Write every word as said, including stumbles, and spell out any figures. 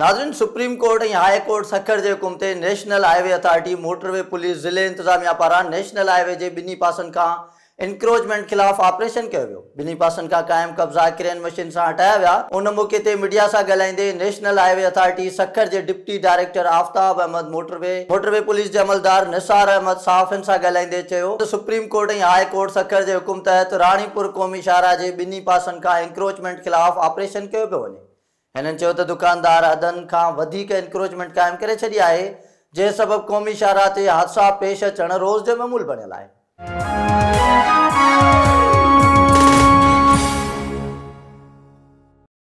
नाज़रीन, supreme court ऐं high court Sukkur के हुकुम ते national highway authority, motorway police, ज़िले इंतजामिया पारां नेशनल हाईवे के ॿिन्ही पासनि खां इंक्रोचमेंट खिलाफ ऑपरेशन किया वियो। ॿिन्ही पासनि खां क़ाइम कब्ज़ा क्रेन मशीन से हटाया विया। उन मौके ते मीडिया से ॻाल्हाईंदे नेशनल हाईवे अथॉरिटी सखर के deputy director Aftab Ahmed, motorway motorway police के अमलदार निसार अहमद सहाफ़ियुनि सां ॻाल्हाईंदे चयो त सुप्रीम कोर्ट ऐं हाई कोर्ट सखर के हुकुम तहत राणीपुर क़ौमी शाहरा के ॿिन्ही पासनि खां इंक्रोचमेंट खिलाफ ऑपरेशन किया पियो वञे। हिननि चयो त दुकानदार हदनि खां वधीक इंक्रोचमेंट क़ाइम करे छॾी आहे, जे सबब क़ौमी शाहरा ते हादसा पेश अचण रोज़ जो मामूल बणियल आहे।